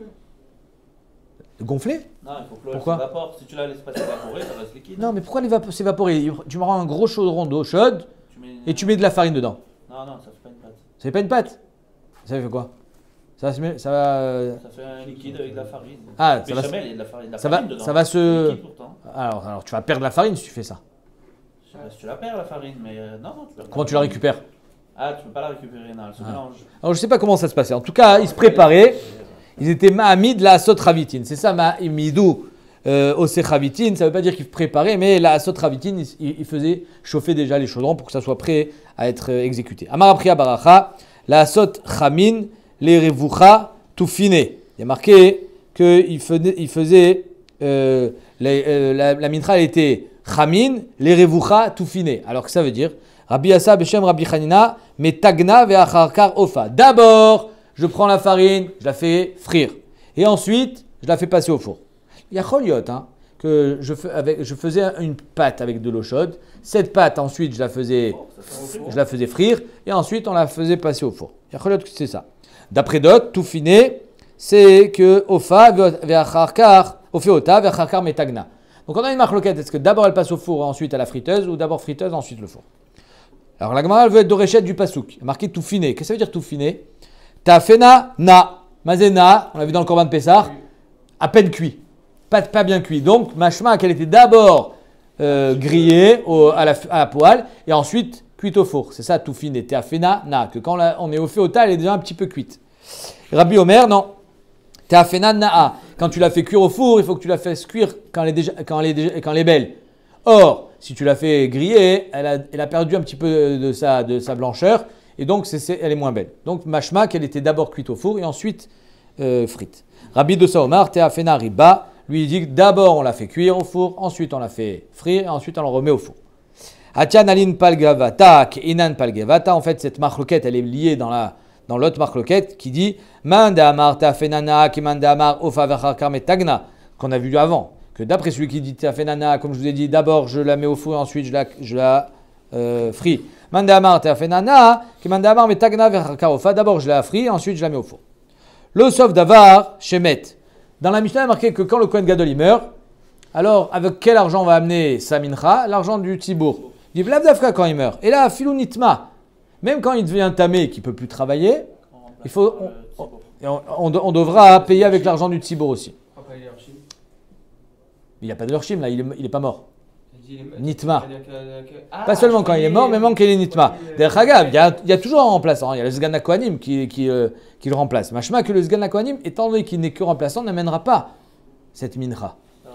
Gonfler? Non, il faut que l'eau Pourquoi s'évapore. Si tu la laisses pas s'évaporer, ça reste liquide. Non, mais pourquoi l'évap- s'évaporer? Tu me rends un gros chaudron d'eau chaude Tu mets... et tu mets de la farine dedans. Non, non, ça fait pas une pâte. Ça fait pas une pâte? Ça fait quoi? Ça va se met- ça va. euh, Ça fait un liquide avec de la farine. Ah, ça va, Béchamel, il y a de la farine, de la ça va- farine dedans. ça va se- C'est liquide pourtant. alors, alors tu vas perdre la farine si tu fais ça. Je sais pas si tu la perds la farine, mais euh, non, non, tu perds. Comment tu la récupères? Ah, tu peux pas la récupérer, non, elle se Ah. mélange. Alors je sais pas comment ça se passait. En tout cas, ils se préparaient. Ils étaient ma'amid la asot ravitin. C'est ça ma'amidou euh, ose ravitin. Ça veut pas dire qu'ils préparaient, mais la asot ravitin, ils, ils faisaient chauffer déjà les chaudrons pour que ça soit prêt à être euh, exécuté. Amar priya baracha, la asot chamin, les revucha, tout finé. Il y a marqué qu'il faisait, il faisait euh, les, euh, la, la mincha elle était chamin, les revucha, tout finé. Alors que ça veut dire Rabbi Asa Beshem Rabbi Chanina, mais tagna ve'acharkar ofa. D'abord, je prends la farine, je la fais frire. Et ensuite, je la fais passer au four. Il y a choliot, hein, que je, fais avec, je faisais une pâte avec de l'eau chaude. Cette pâte, ensuite, je la faisais, je la faisais frire. Et ensuite, on la faisait passer au four. Il y a choliot que c'est ça. D'après d'autres, tout finé, c'est que ofa ve'acharkar, ofeota ve'acharkar metagna. Donc on a une marloquette. Est-ce que d'abord elle passe au four et ensuite à la friteuse, ou d'abord friteuse, ensuite le four? Alors la Gemara, elle veut être d'oréchette du pasouk. Marqué tout finé. Qu'est-ce que ça veut dire tout finé? Tafena, na. Mazena, on l'a vu dans le Corban de Pessah, à peine cuit. Pas, pas bien cuit. Donc, mashma, qu'elle était d'abord euh, grillée au, à, la, à la poêle et ensuite cuite au four. C'est ça, tout finé. Tafena, na. Que quand la, on est au féota, elle est déjà un petit peu cuite. Rabbi Omer, non. Tafena, na. Quand tu la fais cuire au four, il faut que tu la fasses cuire quand elle est, déjà, quand elle est, déjà, quand elle est belle. Or, si tu la fais griller, elle a, elle a perdu un petit peu de sa, de sa blancheur. Et donc, c'est, c'est, elle est moins belle. Donc, mashma, qu'elle était d'abord cuite au four et ensuite euh, frite. Rabbi de Saomar, Teafena Riba, lui il dit que d'abord on la fait cuire au four, ensuite on la fait frire et ensuite on la remet au four. Atian alin palgavata, inan palgavata. En fait, cette marloquette, elle est liée dans, la, dans l'autre marloquette qui dit Manda amar teafenana, ki manda amar ofa vacharkar metagna, qu'on a vu avant. Que d'après celui qui dit teafenana, comme je vous ai dit, d'abord je la mets au four et ensuite je la, je la euh, fris. Mandamar teafenana, qui mandamar metagna verkarofa. D'abord je la fris, ensuite je la mets au four. Le sauf d'avar shemet. Dans la Mishnah, il est marqué que quand le Kohen Gadol il meurt, alors avec quel argent on va amener sa mincha? L'argent du Tzibour. Il dit Blavdavka quand il meurt. Et là, Filou Nitma, même quand il devient tamé, qu'il ne peut plus travailler, il faut, on, on, on, on devra payer avec l'argent du Tzibour aussi. Il n'y a pas de Yorshim là, il n'est il est pas mort. Nitma. Ah, Pas seulement quand il est mort, mais même quand il est Nitma. D'ailleurs, il y, a, il y a toujours un remplaçant. Il y a le Sgan Kohanim qui, qui, euh, qui le remplace. Machma que le Sgan Kohanim, étant donné qu'il n'est que remplaçant, n'amènera pas cette mincha.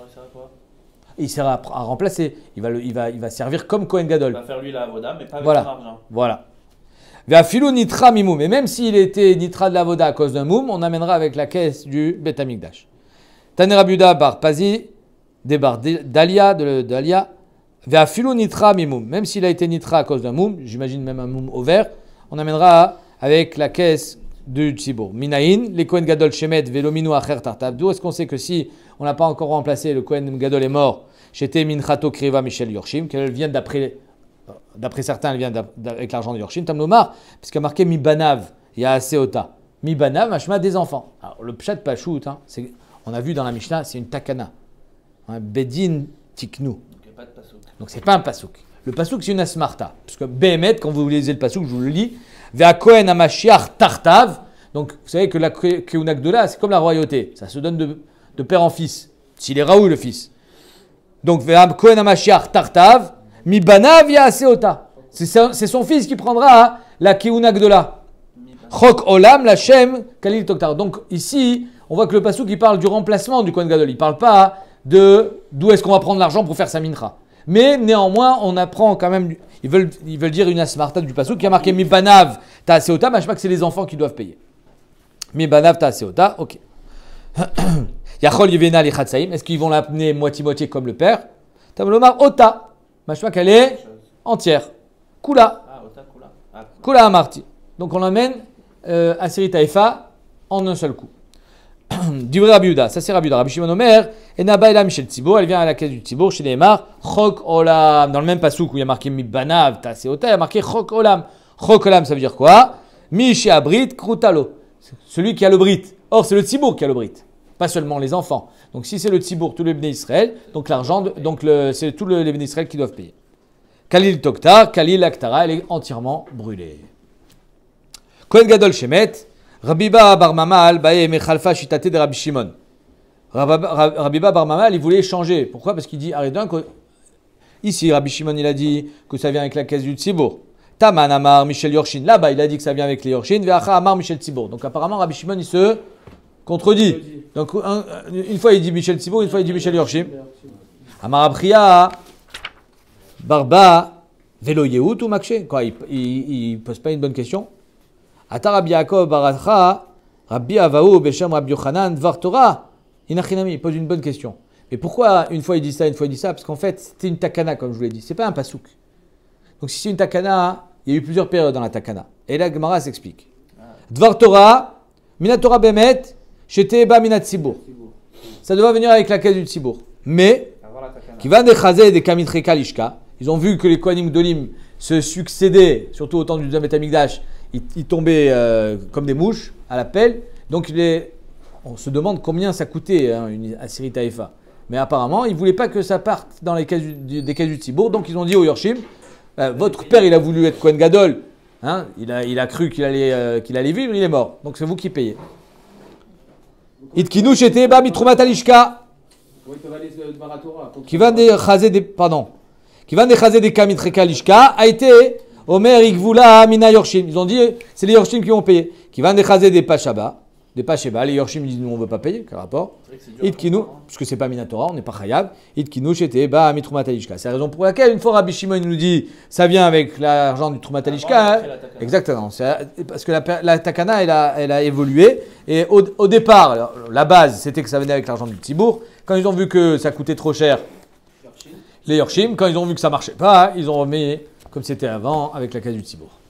Il sert à, à remplacer. Il va, le, il, va, il va servir comme Kohen Gadol. Il va faire lui la avoda, mais pas avec voilà. son argent. Voilà. Vers Filou Nitra Mimoum. Et même s'il était Nitra de l'avoda à cause d'un moum, on amènera avec la caisse du Bet Amikdash. Taner Abuda bar Pazi, des bar Dalia, de Dalia. Vers Filou Nitra Mimoum. Même s'il a été Nitra à cause d'un moum, j'imagine même un moum au vert, on amènera avec la caisse du Tzibour. Minaïn, les Kohen Gadol Shemet, Velominu Acher Tartav. D'où est-ce qu'on sait que si on n'a pas encore remplacé, le Kohen Gadol est mort, J'étais Minchato Kriva Michel Yorshim, qu'elle vient d'après, d'après certains, elle vient avec l'argent de Yorshim, Tamlomar, puisqu'il y a marqué Mibanav, il y a Aseota. Mibanav, machma des enfants. Alors le pshat Pachout, hein, on a vu dans la Mishnah, c'est une takana. Un bedin tiknu. Donc c'est pas un pasouk. Le pasouk c'est une asmarta. Parce que Behemet, quand vous lisez le pasouk, je vous le lis, Vea Kohen Amashiach Tartav. Donc vous savez que la Keuna Gdola, c'est comme la royauté. Ça se donne de, de père en fils. S'il est Raoul le fils. Donc Vea Kohen Amashiach Tartav, Mi Banav Ya Aseota. C'est son fils qui prendra la Keuna Gdola. Chok Olam Lachem Kalil Toktar. Donc ici, on voit que le pasouk il parle du remplacement du Kohen Gadol. Il ne parle pas de d'où est-ce qu'on va prendre l'argent pour faire sa mincha. Mais néanmoins, on apprend quand même, ils veulent, ils veulent dire une asmarta du pasouk qui a marqué Mi Banav Ta Aseota, mais je sais pas que c'est les enfants qui doivent payer. Mi Banav Ta Aseota, ok. Yachol Yevena li Chatsaim, est-ce qu'ils vont l'amener moitié-moitié comme le père? Tamlomar Ota, je sais pas qu'elle est entière. Kula. Ah, Ota, Kula. Ah. Kula Amarti. Donc on l'amène euh, à Seri Taïfa en un seul coup. Du Rabbi Yehuda, ça c'est Rabbi Yehuda. Rabbi Shimon Omer, et Nabaïla Michel Tzibour, elle vient à la caisse du Tzibour chez les Mar, Chok Olam, dans le même pasouk où il y a marqué Mibanav, Taseota, il y a marqué Chok Olam. Chok Olam, ça veut dire quoi? Miché Abrit, Krutalo, celui qui a le Brit. Or, c'est le Tzibour qui a le Brit, pas seulement les enfants. Donc si c'est le Tzibour, tous les Bnei Israël, donc l'argent, donc le, c'est tous les Bnei Israël qui doivent payer. Kalil Toktar, Kalil Aktara, elle est entièrement brûlée. Kohen Gadol Shemet, Rabiba Bar Mamal, Bae Mechalfa Shitate de Rabbi Shimon. Rabiba Bar Mamal, il voulait changer. Pourquoi? Parce qu'il dit, arrête d'un, ici Rabbi Shimon il a dit que ça vient avec la caisse du Tzibour. Taman Amar Michel Yorshin, là-bas il a dit que ça vient avec les Yorshin. Veacha Amar Michel Tzibour. Donc apparemment Rabbi Shimon il se contredit. Donc un, une fois il dit Michel Tzibour, une fois il dit Michel Yorshin. Amar Abriya Barba Velo Yehut ou Makshe. Quoi, il ne pose pas une bonne question. Ata Rabbi Yaakov Baracha, Rabbi Avaou, Beshem Rabbi Yochanan, Dvar Torah, Inachinami, il pose une bonne question. Mais pourquoi une fois il dit ça, une fois il dit ça? Parce qu'en fait, c'était une takana, comme je vous l'ai dit. C'est pas un pasouk. Donc si c'est une takana, il y a eu plusieurs périodes dans la takana. Et là, Gemara s'explique. Dvar Torah, Minatora Bemet, Sheteba Minat Tzibour. Ça doit venir avec la caisse du Tzibour. Mais, qui va des Chazé des Kamitreka Lishka, ils ont vu que les Kohanim Gdolim se succédaient, surtout au temps du Bet Amikdash. Ils, ils tombaient euh, comme des mouches à la pelle. Donc les, on se demande combien ça coûtait hein, une Assyrie Taïfa. Mais apparemment, ils ne voulaient pas que ça parte dans les caisses du, des caisses du Tzibour. Donc ils ont dit au Yorshim, euh, votre père il a voulu être Kohen Gadol. Hein, il, a, il a cru qu'il allait, euh, qu'il allait vivre, il est mort. Donc c'est vous qui payez. Itkinu shete ba mitrumat alishka. Qui va des chazé des pardon. Qui va des chazé des kamitreka lishka a été Omer Igvula Mina Yorshim. Ils ont dit, c'est les Yorshim qui vont payer. Qui va déchaser des Pachaba, des Pacheba. Les Yorshim disent, nous on ne veut pas payer. Quel rapport? Itkinu, parce que c'est pas Minatora, on n'est pas Chayab. Itkinu Shete Ba Mitrumatalishka. C'est la raison pour laquelle, une fois Rabbi Shimon nous dit, ça vient avec l'argent du Trumatalishka. Hein. Exactement. Parce que la, la Takana, elle a, elle a évolué. Et au, au départ, alors, la base, c'était que ça venait avec l'argent du Tzibour. Quand ils ont vu que ça coûtait trop cher, les Yorshim, quand ils ont vu que ça marchait pas, ils ont remis comme c'était avant avec la caisse du Tzibour.